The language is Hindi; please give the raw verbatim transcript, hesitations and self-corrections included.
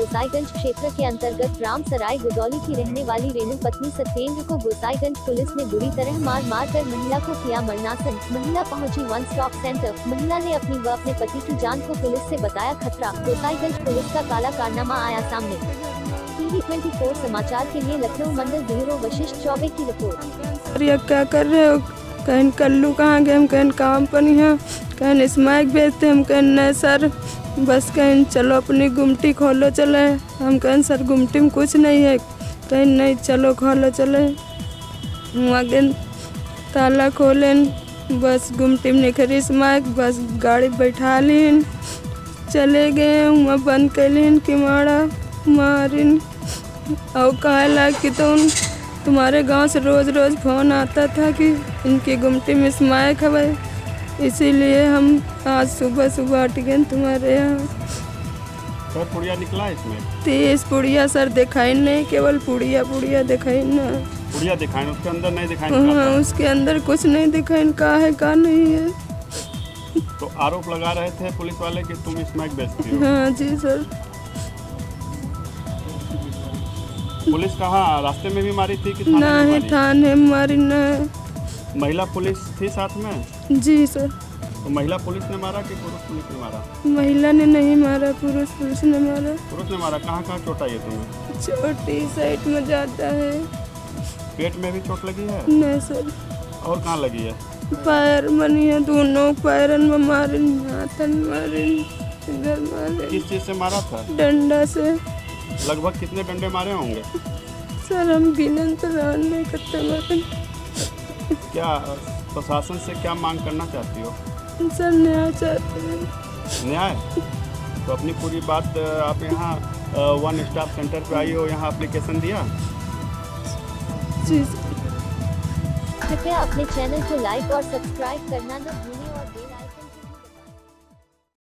गोसाईगंज क्षेत्र के अंतर्गत राम सराय गुदौली की रहने वाली रेणु पत्नी सत्येंद्र को गोसाईगंज पुलिस ने बुरी तरह मार मार कर महिला को किया मरणासन। महिला पहुंची वन स्टॉप सेंटर। महिला ने अपनी व अपने पति की जान को पुलिस से बताया खतरा। गोसाईगंज पुलिस का काला कारनामा आया सामने। टीवी चौबीस समाचार के लिए लखनऊ मंडल ब्यूरो वशिष्ठ चौबे की रिपोर्ट। ये क्या कर रहे हो? कहीं कल्लू कहाँ गए? हम कहीं काम पर नहीं है, कहीं स्मैक बेचते, हम कहीं नहीं सर, बस कहीं चलो अपनी गुमटी खोलो चले। हम कहीं सर गुमटी में कुछ नहीं है, कहीं नहीं चलो खोलो चले। आगे ताला खोलें, बस गुमटी में निखरी स्मैक, बस गाड़ी बैठा लीन चले गए। वहाँ बंद कर लीन कि मारा मारिन और कहला कि तुम तुम्हारे गांव से रोज़ रोज़ फ़ोन आता था कि इनकी गुमटी में स्मैक है, इसीलिए हम आज सुबह सुबह हट गए तुम्हारे यहाँ। सर पुड़िया निकला इसमें? तीस पुड़िया सर दिखाई नहीं, केवल पुड़िया पुड़िया दिखाई ना। पुड़िया दिखाई, उसके अंदर नहीं दिखाई? हाँ, उसके अंदर कुछ नहीं दिखाई, का है का नहीं है। तो आरोप लगा रहे थे पुलिस वाले कि तुम स्मैक बेचती हो? हाँ जी सर। पुलिस कहाँ, रास्ते में भी मारी थी कि थाने में नहीं, मारी? थाने में मारी नहीं। महिला पुलिस थी साथ में? जी सर। तो महिला पुलिस ने मारा कि पुरुष पुलिस ने मारा? महिला ने नहीं मारा, पुरुष पुलिस ने मारा। पुरुष ने मारा। कहाँ कहाँ चोट आई है तुम्हें? छोटी साइड में जाता है। पेट में भी चोट लगी है? नहीं सर। और कहाँ लगी है? पैर मनी है, दोनों पैरन में मारे, हाथन मारे, इधर मारे। किस चीज़ से मारा था? डंडा से। लगभग कितने डंडे मारे होंगे? सर हम गिनन तो नहीं करते मारे। क्या प्रशासन से क्या मांग करना चाहती हो? सर न्याय चाहते हैं। न्याय? तो अपनी पूरी बात आप यहाँ वन स्टॉप सेंटर पे आई हो, यहाँ एप्लीकेशन दिया? जी। कृपया अपने चैनल को लाइक और सब्सक्राइब करना न भूलें।